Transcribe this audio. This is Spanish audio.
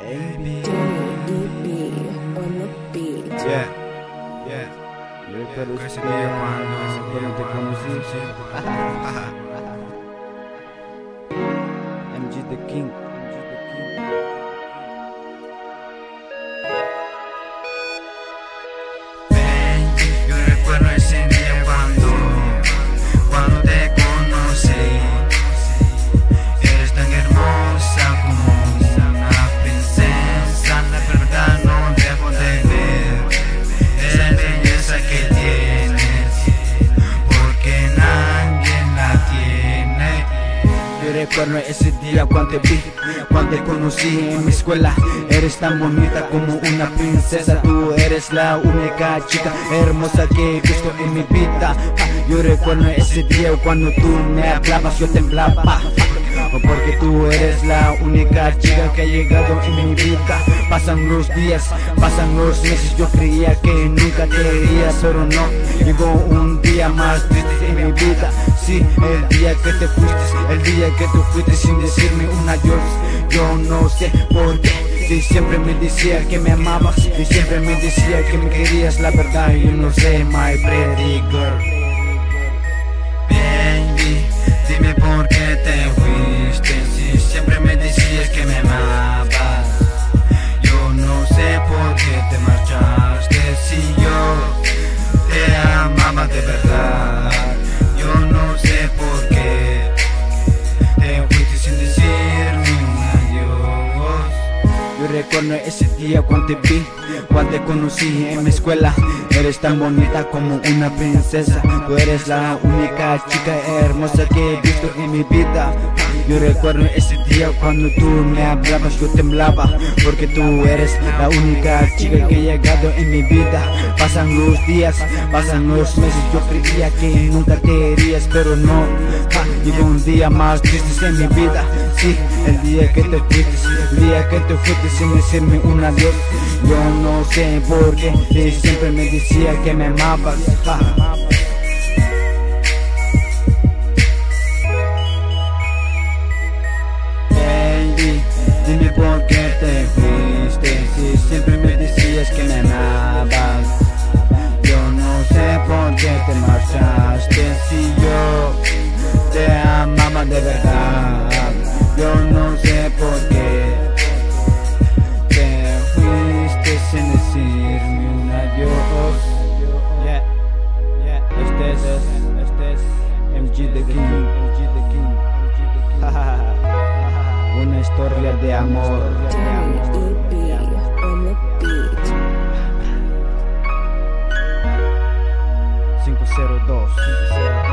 Baby. Yeah, yeah. Yo recuerdo Ese ese día día cuando cuando te conocí. MG the King. Baby, yo recuerdo ese día cuando te conocí. Eres tan hermosa como una princesa. La verdad no debo de ver esa belleza que tienes, porque nadie la tiene. Yo recuerdo ese día cuando te vi, cuando te conocí en mi escuela. Eres tan bonita como una princesa. Tú eres la única chica hermosa que he visto en mi vida. Yo recuerdo ese día cuando tú me hablabas, yo temblaba. Porque tú eres la única chica que ha llegado en mi vida. Pasan los días, pasan los meses. Yo creía que nunca te iría, pero no. Llegó un día más triste en mi vida. Sí, el día que te fuiste, el día que tú fuiste sin decirme un adiós. Yo no sé por qué. Y siempre me decía que me amabas, y siempre me decía que me querías. La verdad yo no sé, my pretty girl. Baby, dime por qué te fuiste. Si siempre me decías que me amabas, yo no sé por qué te marchaste. Si yo te amaba de verdad, yo no sé por qué te fuiste sin decirme un adiós. Yo recuerdo ese día cuando te vi, cuando te conocí en mi escuela. Eres tan bonita como una princesa. Tú eres la única chica hermosa que he visto en mi vida. Yo recuerdo ese día cuando tú me hablabas, yo temblaba. Porque tú eres la única chica que ha llegado en mi vida. Pasan los días, pasan los meses. Yo creía que nunca te irías, pero no. Llegó un día más triste en mi vida. Sí, el día que te fuiste, el día que te fuiste sin decirme un adiós. Yo no sé por qué, y siempre me decía que me amabas. Baby, dime por qué te fuiste, si siempre me decías que me amabas. Yo no sé por qué te marchaste, si yo te amaba de verdad. Yo no sé por qué te fuiste sin decirme un adiós. Este es MG the King. Una historia de amor. 502.